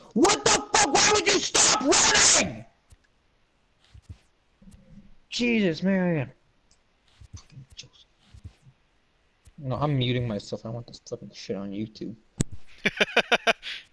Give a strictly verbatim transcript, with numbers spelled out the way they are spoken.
What the fuck? Why would you stop running? Jesus, Marion. No, I'm muting myself. I want this fucking shit on YouTube.